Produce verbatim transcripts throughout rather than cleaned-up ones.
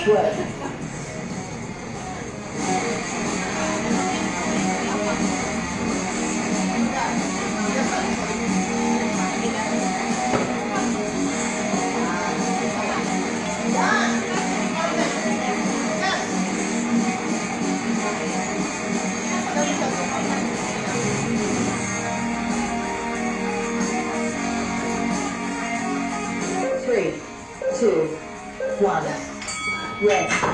Good. Three, two, one, rest.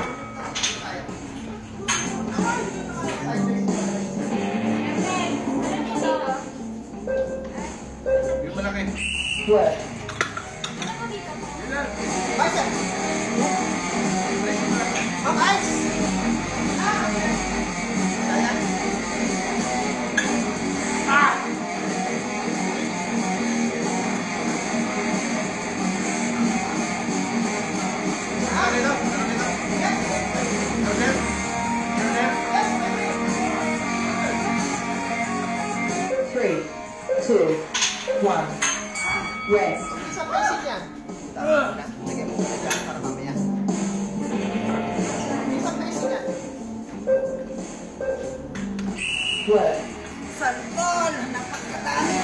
Work. Three, two, one, rest. Work. Sarpol! Napakatali!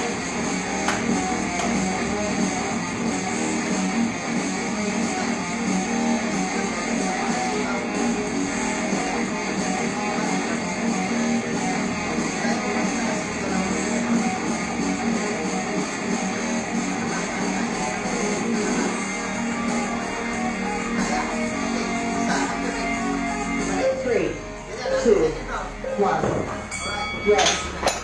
Three, two, one, rest.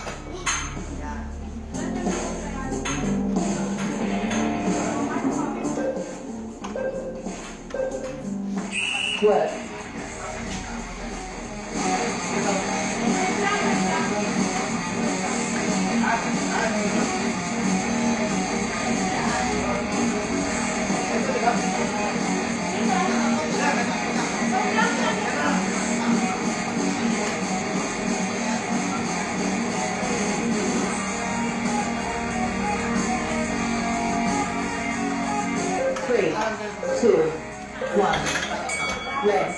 Work. Three, two, one, rest.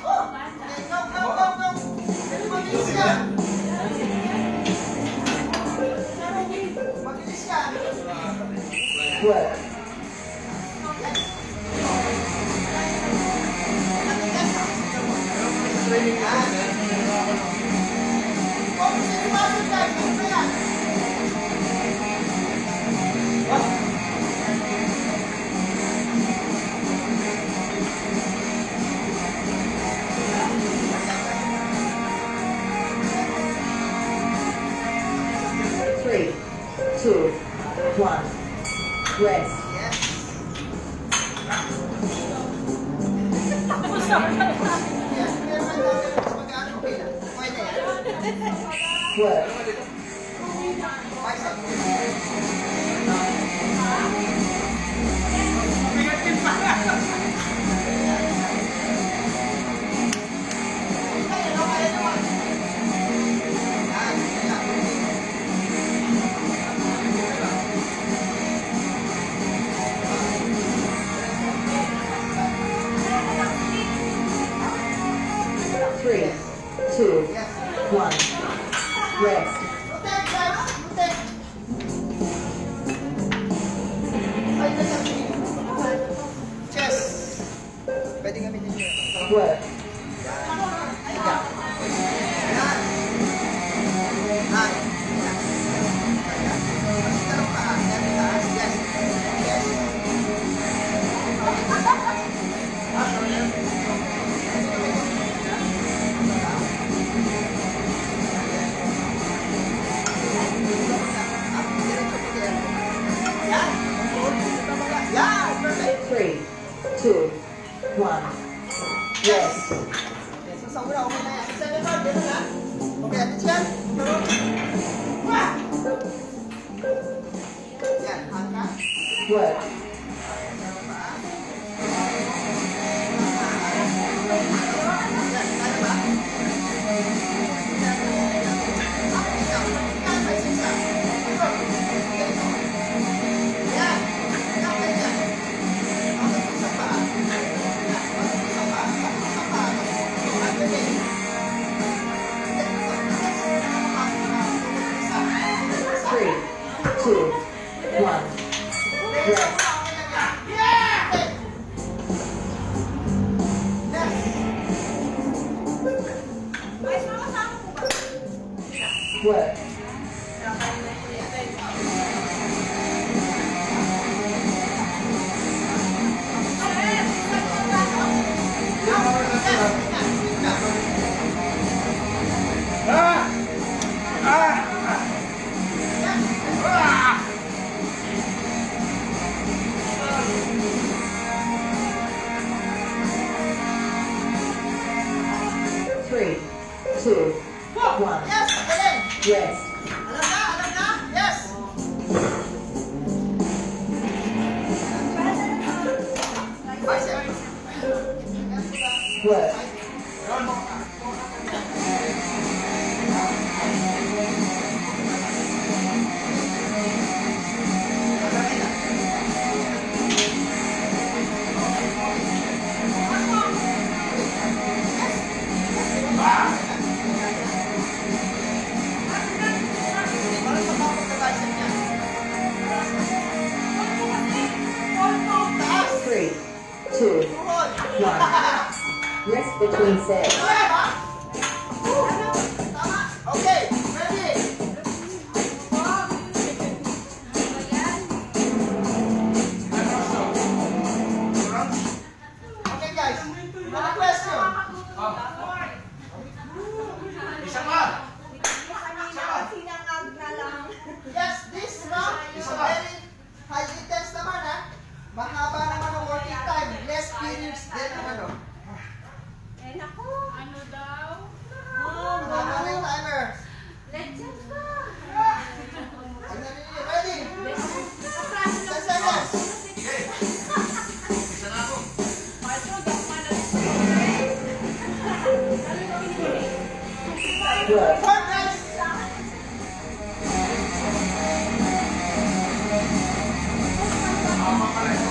Work. Three, two, one, rest. Work. Three, two, one, rest. Chest. Pwede gamitin nyo. Work. Three, two, one, rest. Sa una, okay na yan. Sa likod, dito na. Okay, atin siya. Yan, hangka. Work. Yan, kaya ba? Yan, yan, ganyan. Ang isa pa. Ang isa pa. two, one. Rest. Work. Ah! Ah! Ah! Three, two, one. Yes, galing. Rest. Alam na, alam na. Yes. Work. Para sa mga pagka-bicep niya. Taas. Three, two, Tuhod. one. Rest between sets. Tama? Tama? Okay, ready? Okay guys, one question. Isa pa! Yes, this round is very high intense naman ha. Mahaba naman ang working time. Less periods din ang ano. Ano daw? Mahaba na yung timer. Legend ka! Tignan ninyo. Ready? ten seconds. Okay. Isa na ako. Work. Four guys. Tama pala ito.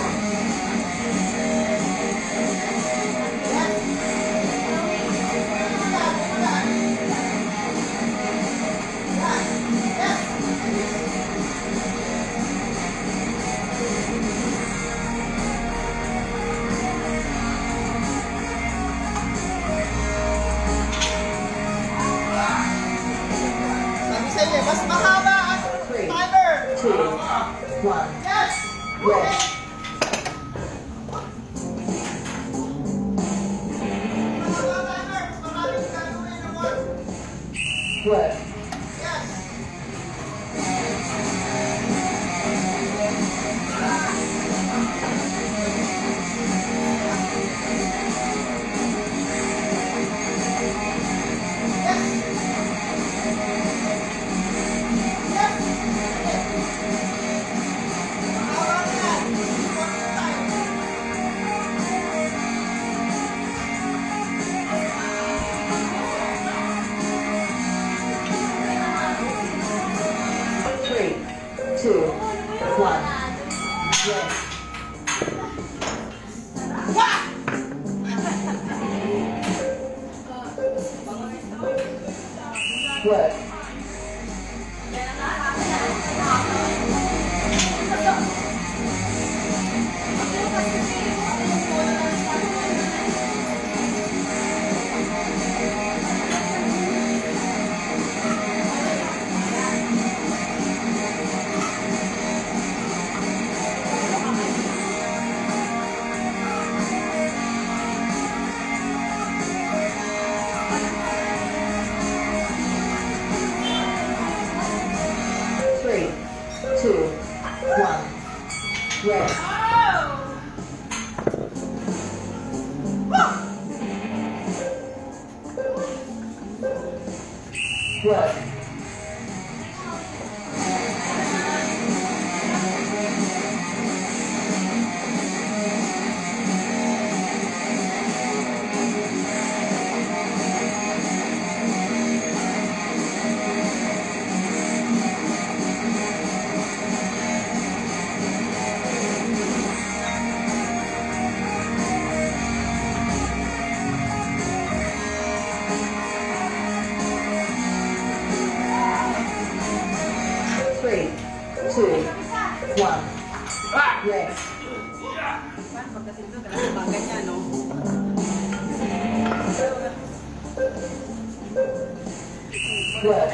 Sabi sa inyo, mas mahaba ang Three, timer. two, one. Yes. Rest. Mahaba timer. Mas maraming gagawin ng work. Work. Yes. Three, two, one. Rest. Work. Three, two, one. Rest. Work. one. Rest. Work.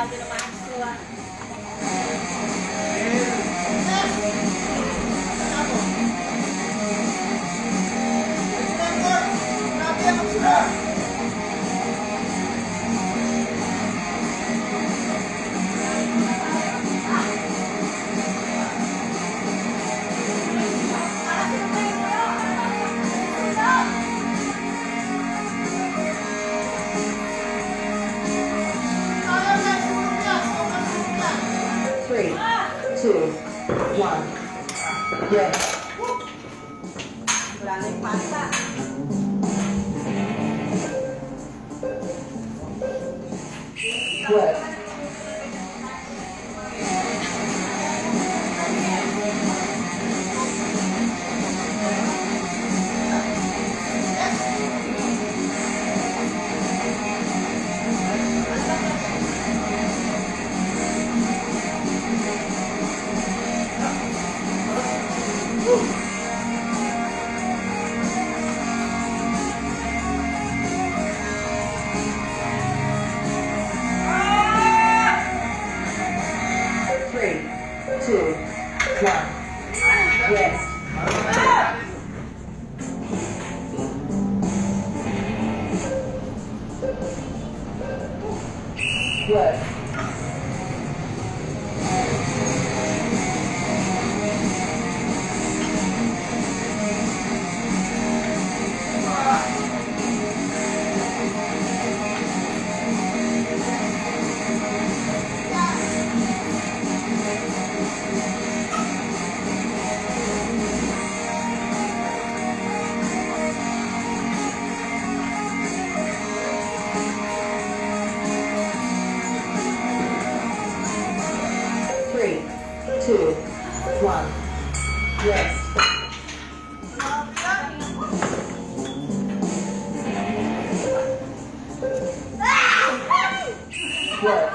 Three, two, one. Rest. Work. Three, two, one. Rest. Work. Three, two, one. Rest. Work.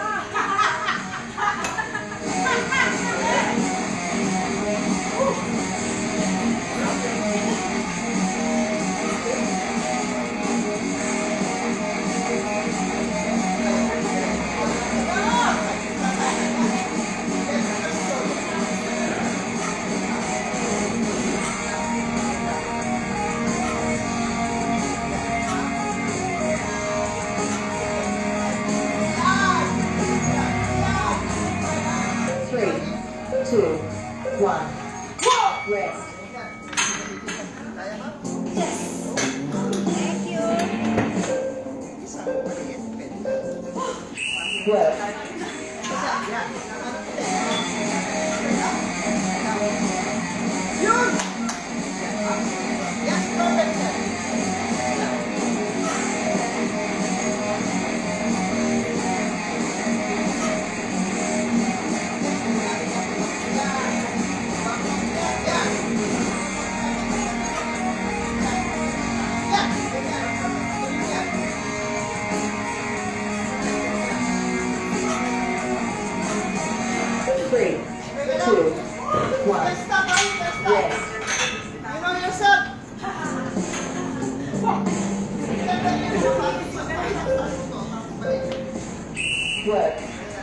Three, two, one. Rest. Work. Three, two, one. Rest. You know yourself. Work.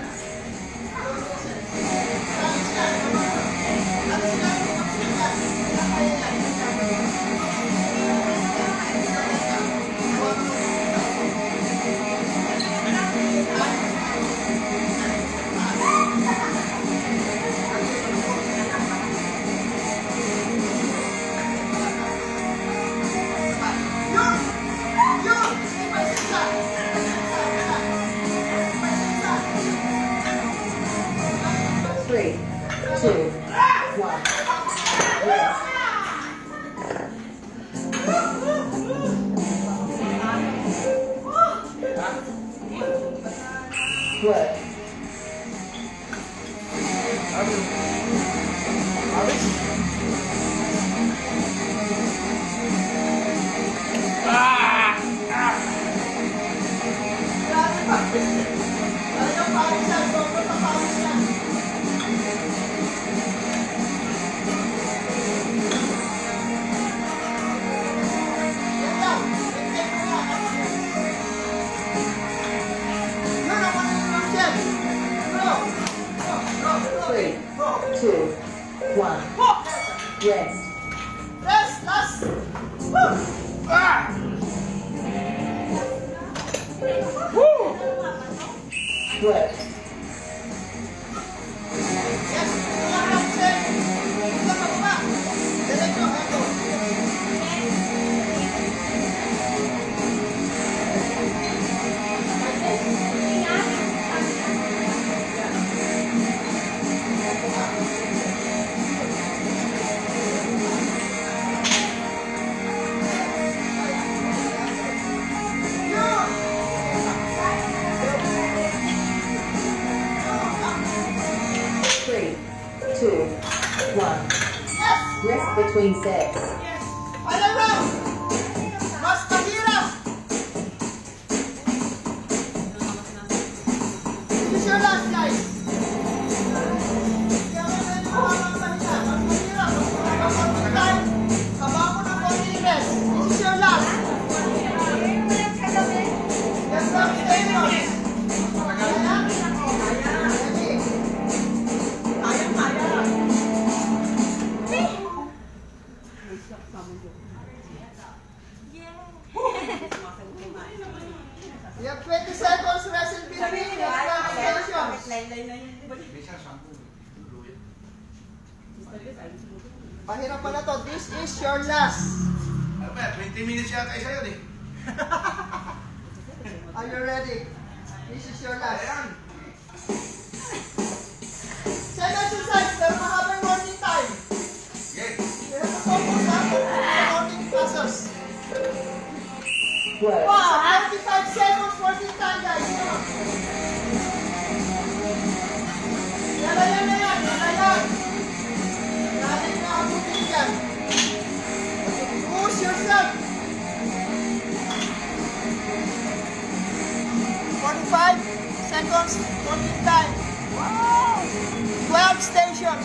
Three, two, one. Rest. Work. one. Rest. Rest, last. Woo. Ah! Woo! Work. Yes, tulak lang, sir. Tulak lang ba? Diretso, eto. Three, two, one. Yes. Rest between sets. Final round. Mas mahirap. This is your last, guys. Kaya mo na yung mga pahinga. Mas mahirap. Mas mahirap. Haba mo ng konting rest. This is your last. Yes, ma'am. Stay on. You have twenty seconds rest in between. Yes, Bisa sampu. Pahirap pa na to. This is your last. Ano ba? twenty minutes yata isa yun eh. Are you ready? This is your last. Ayan. Same exercise, pero mahabang morning time. Okay. You have to focus on the morning classes. Work. Wow, forty-five seconds morning time, guys. Come on. Yan na, yan na yan. Yan na yan. Natin na abutin yan. Push yourself. forty-five seconds morning time. Wow. twelve stations.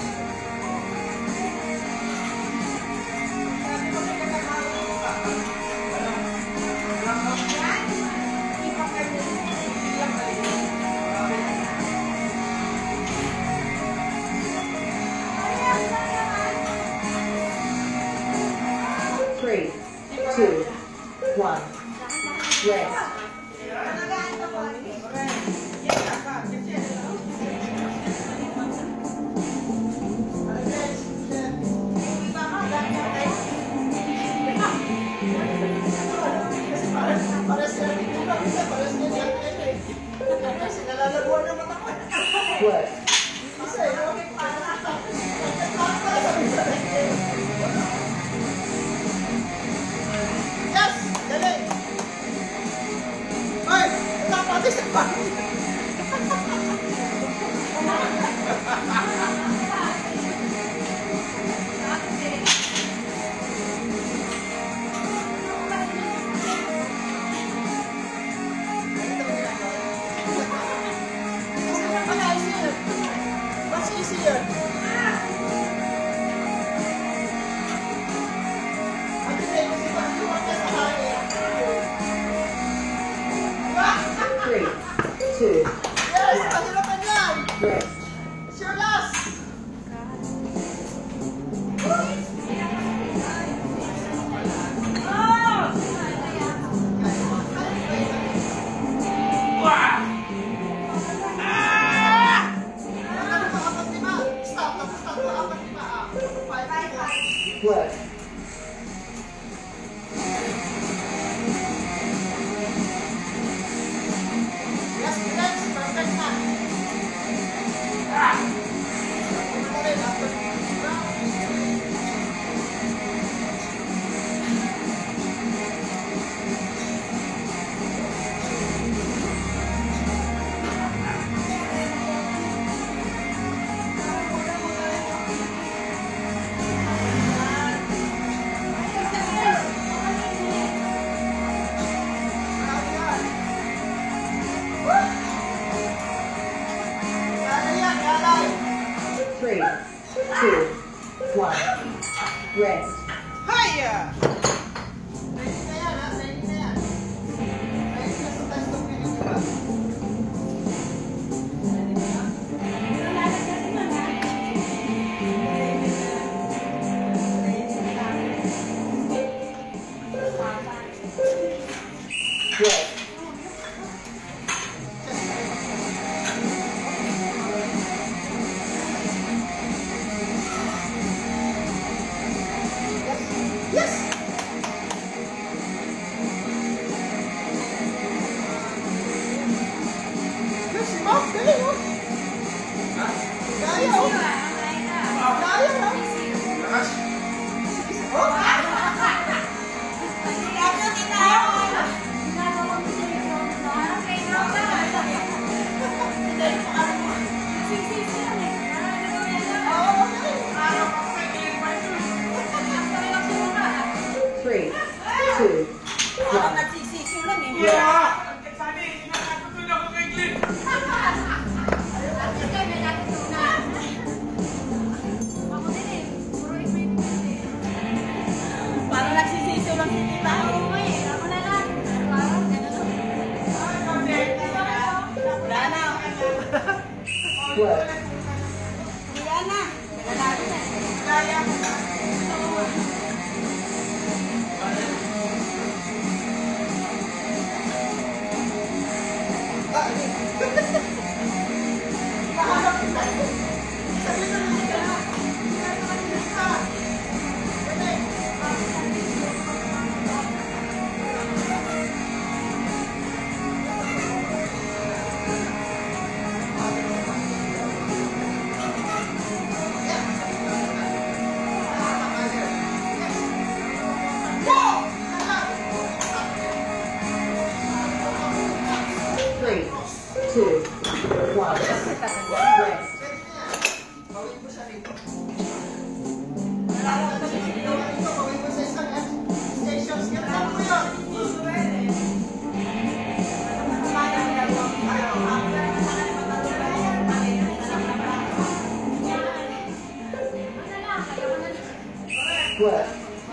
Three, two, one. Rest. Work. Yes, dali. Ay, tapos sa pa. What's easier? Three, two, Yes, pahirapan yan. rest. It's your last. Stop, tapos tatlo, apat, lima, ah. Five, five. Work. Yes, relax, perfect na. Three, two, one. Rest. Hiya! Ready na yan, ha? Ready na yan. Ready na sa test of video, di ba? Work. Yan na. Nalalaro na. Kaya. Three, two, one. Rest. Bawin mo siya rito. Bawin mo sa isang stations. Ganun mo yun. Work.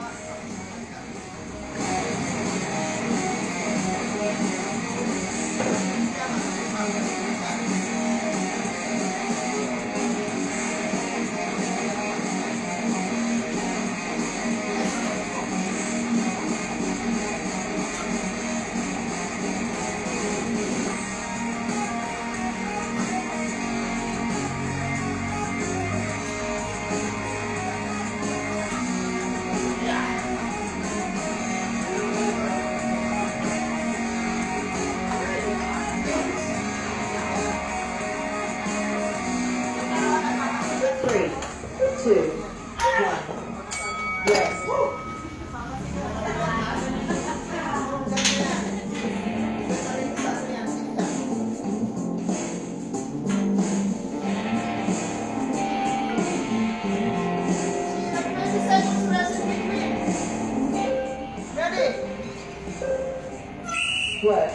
Three, two, one. Rest. twenty seconds rest in between. Ready? Work.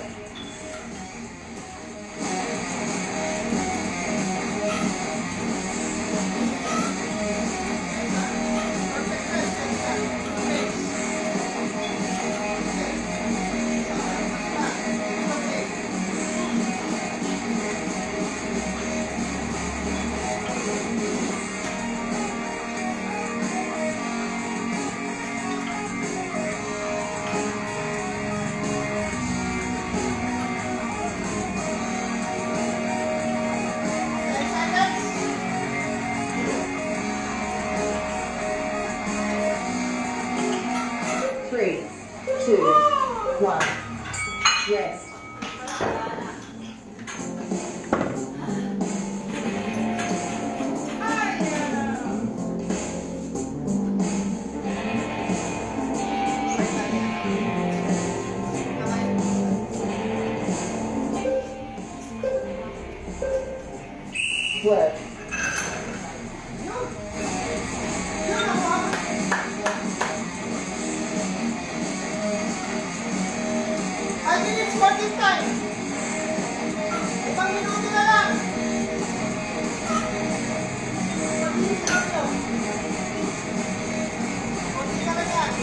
Perfect rest. Three, two, one. Rest. Work. five minutes working time. Ibang minuto na lang. Konti na lang yan.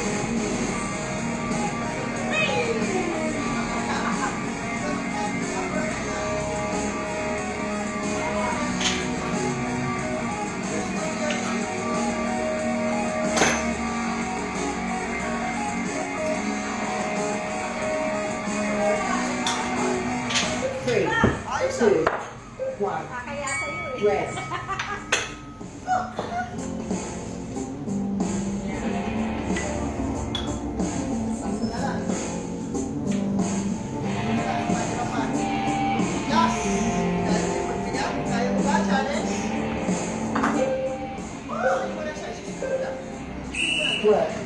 Three, two, one. Kakaya sa'yo eh. Rest. Sakto na lang. Yes! Kaya mo magbigat? Kaya mo ba? Challenge? Oh, hindi mo na siya. Work.